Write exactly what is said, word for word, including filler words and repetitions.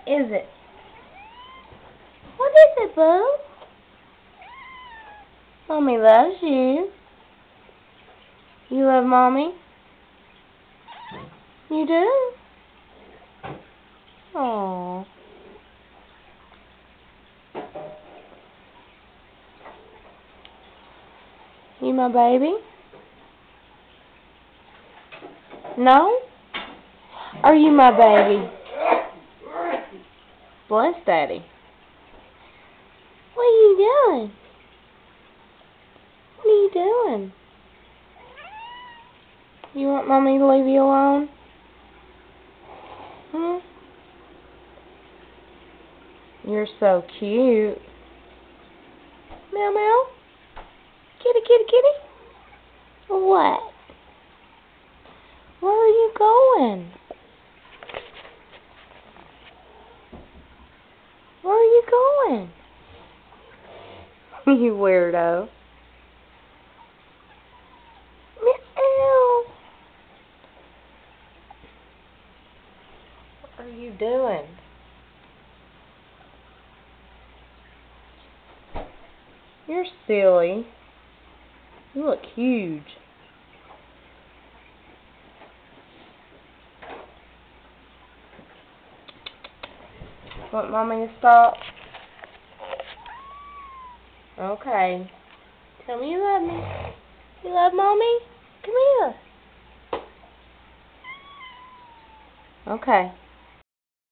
is it? What is it, boo? Mommy loves you. You love Mommy? You do? Aww. You my baby? No? Are you my baby? Bless Daddy. What are you doing? What are you doing? You want Mommy to leave you alone? Hmm? You're so cute. Meow meow. Kitty kitty kitty. What? Where are you going? Where are you going? You weirdo. Meow. What are you doing? You're silly. You look huge. Want Mommy to stop? Okay. Tell me you love me. You love Mommy? Come here. Okay.